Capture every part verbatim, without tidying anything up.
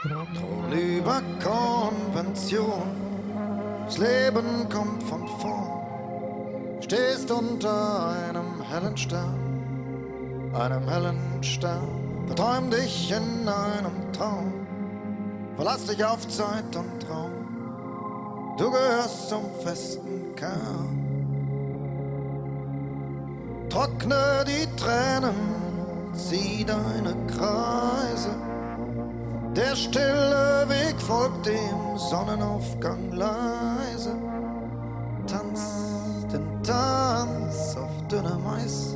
Troll über Konvention, das Leben kommt von vorn. Stehst unter einem hellen Stern, einem hellen Stern. Verträum dich in einem Traum, verlass dich auf Zeit und Raum. Du gehörst zum festen Kern. Trockne die Tränen, zieh deine Kreise. Der stille Weg folgt dem Sonnenaufgang leise. Tanz den Tanz auf dünnem Eis.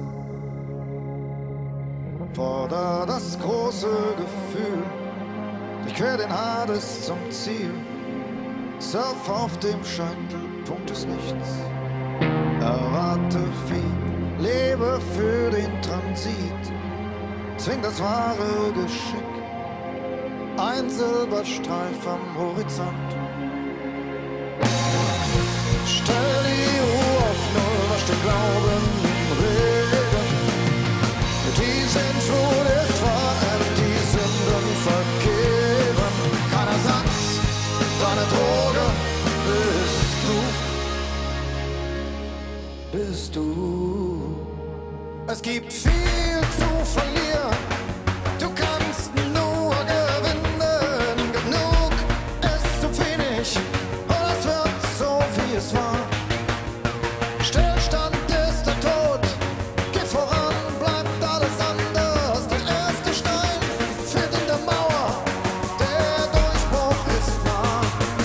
Forder das große Gefühl, durchquer den Hades zum Ziel. Surf auf dem Scheitelpunkt des Nichts. Erwarte viel, lebe für den Transit. Zwing das wahre Geschick. Ein Silberstreif am Horizont. Stell die Uhr auf Null, wasch den Glauben im Regen. Die Sintflut ist verendet, die Sünden vergeben. Kein Ersatz, deine Droge bist du. Bist du. Es gibt viel zu verlieren. Du kannst nur gewinnen. Genug ist zu wenig. Und es wird so, wie es war. Stillstand ist der Tod. Geh voran, bleibt alles anders. Der erste Stein fällt in der Mauer. Der Durchbruch ist nah.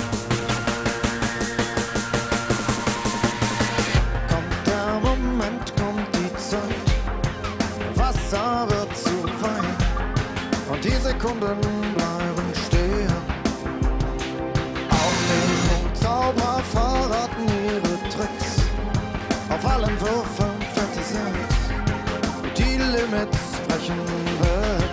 Kommt der Moment, kommt die Zeit. Wasser wird zu Wein und die Sekunden bleiben stehen. Auf dem Punkt Zauberer verraten ihre Tricks. Auf allen Würfeln fette sind, die Limits brechen weg.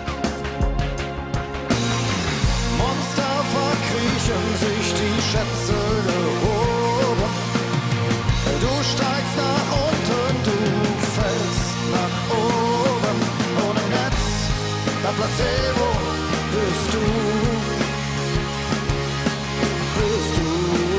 Monster verkriechen sich die Schätze gehoben. Du steigst nach unten, du fällst nach oben. Ohne Netz, der Placebo bist du. Bist du.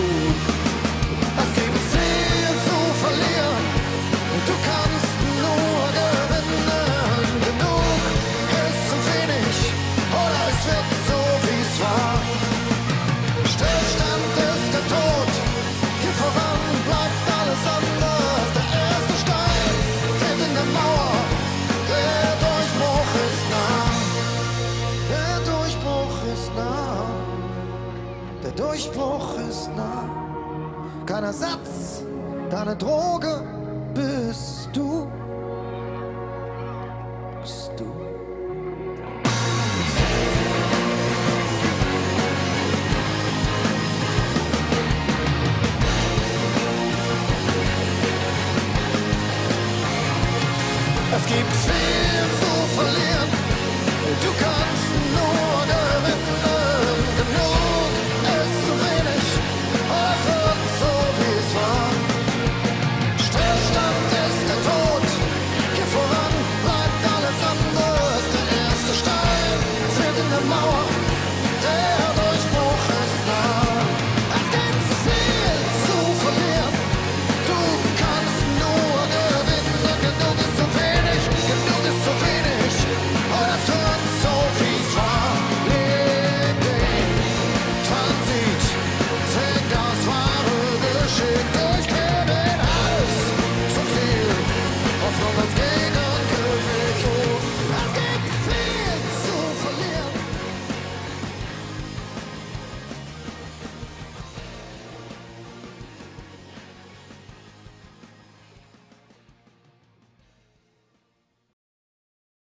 Es gibt viel zu verlieren. Du kannst nur gewinnen. Genug ist zu wenig. Oder es wird so, wie es war. Stillstand ist der Tod. Geh voran, bleibt alles anders. Der erste Stein fällt in der Mauer. Der Durchbruch ist nah. Der Durchbruch ist nah. Der Durchbruch ist nah. Kein Ersatz, deine Droge bist du.